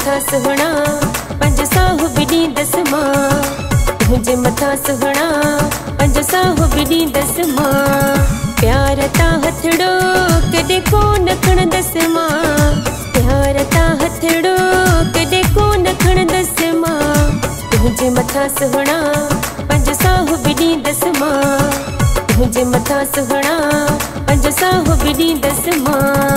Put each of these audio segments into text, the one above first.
मथा सुहणा पंज साहु बिडी दसमा तुझे मथा सुहणा पंज साहु बिडी दसमा प्यार ता हथड़ो कदे को नखण दसमा प्यार ता हथड़ो कदे को नखण दसमा तुझे मथा सुहणा पंज साहु बिडी दसमा तुझे मथा सुहणा पंज साहु बिडी दसमा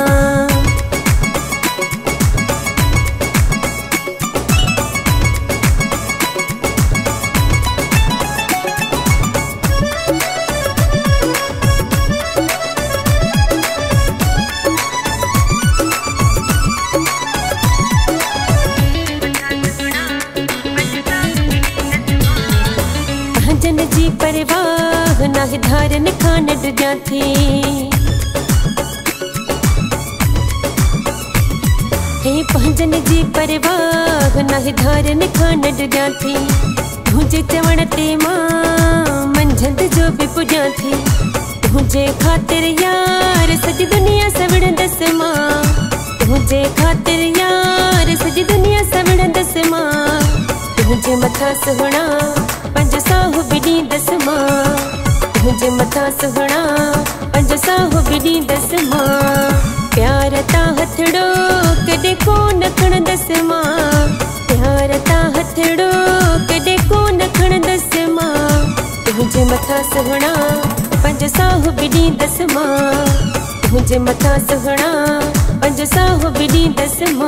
जन जी परवाह नाहि धारन खान डुजा थी हे पंजन जी परवाह नाहि धारन खान डुजा थी तुझे चवण ते मां मंझंद जो भी पुजा थी तुझे खातिर यार सजी दुनिया सवण दस मां तुझे खातिर यार सजी दुनिया सवण दस मां तुझे मथा सुहणा पंज साहु बिडी दसमा तुझे मथा सुहणा पंज साहु बिडी दसमा प्यार ता हथड़ो कदे को नखण दसमा प्यार ता हथड़ो कदे को नखण दसमा तुझे मथा सुहणा पंज साहु बिडी दसमा तुझे मथा सुहणा पंज साहु बिडी दसमा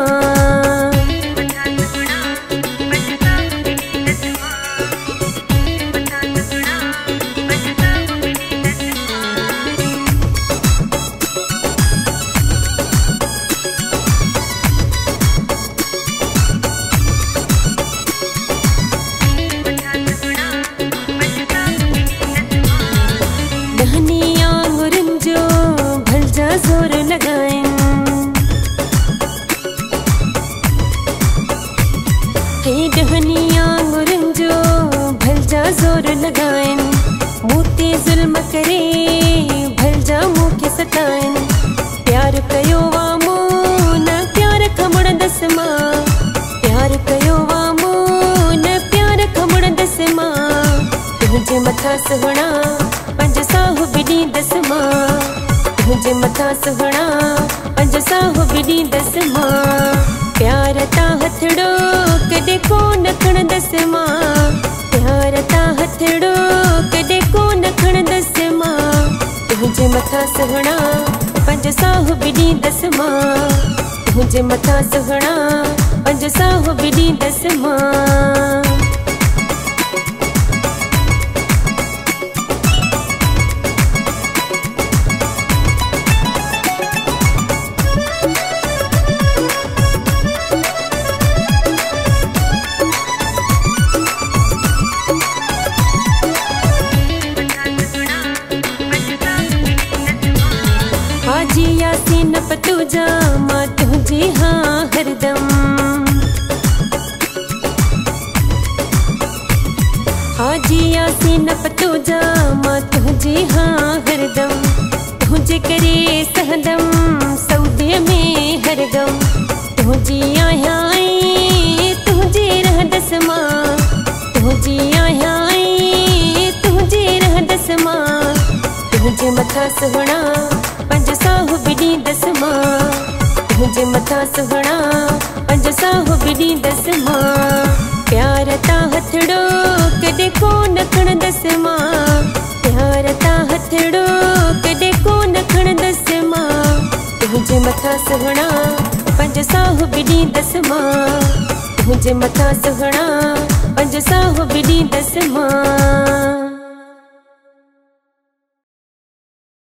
जोर लगाएं हे डहनिया गुरंजो भल जा जोर लगाएं मूते जुल्म करे भल जा मुखे सताएं प्यार कयो वामो न प्यार खमण दसमा प्यार कयो वामो न प्यार खमण दसमा तुझे मथा सुहणा पंज साहु बिडी दसमा तुझे मथा सुहणा पंज साहु बिडी दसमा प्यार ता हथड़ो कदे को नखण दसमा प्यार ता हथड़ो कदे को नखण दसमा तुझे मथा सुहणा पंज साहु बिडी दसमा तुझे मथा सुहणा पंज साहु बिडी दसमा हाजी यासीन पतूजा मां तुझे हाँ हरदम हाजी यासीन पतूजा मां तुझे हाँ हरदम तुझे करे सहदम सऊदी में हरगम तुझे आया तुझे रह दसमा तुझे आया तुझे रह दसमा तुझे मथा सुहणा पंज साहु बिडी दसमा तुझे मथा सुहणा पंज साहु बिडी दसमा प्यार ता हथड़ो कदे को नखण दसमा प्यार ता हथड़ो कदे को नखण दसमा तुझे मथा सुहणा पंज साहु बिडी दसमा तुझे मथा सुहणा पंज साहु बिडी दसमा।